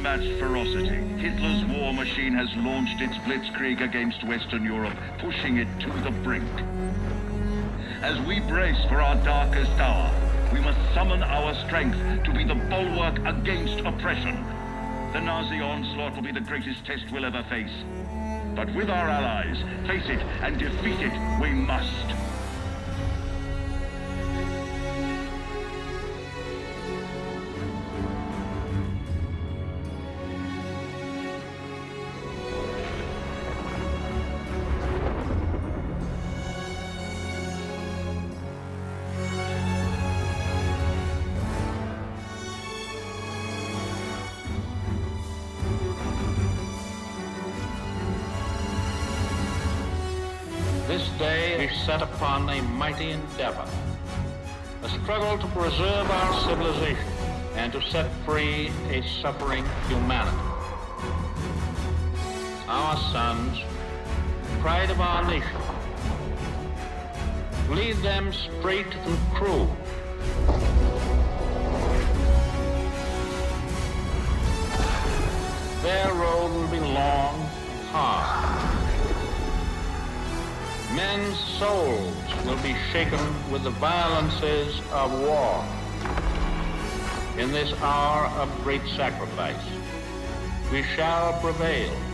unmatched ferocity. Hitler's war machine has launched its blitzkrieg against Western Europe, pushing it to the brink. As we brace for our darkest hour, we must summon our strength to be the bulwark against oppression. The Nazi onslaught will be the greatest test we'll ever face. But with our allies, face it and defeat it we must. This day is set upon a mighty endeavor, a struggle to preserve our civilization and to set free a suffering humanity. Our sons, pride of our nation, lead them straight and true. Their road will be long and hard. Men's souls will be shaken with the violences of war. In this hour of great sacrifice, we shall prevail.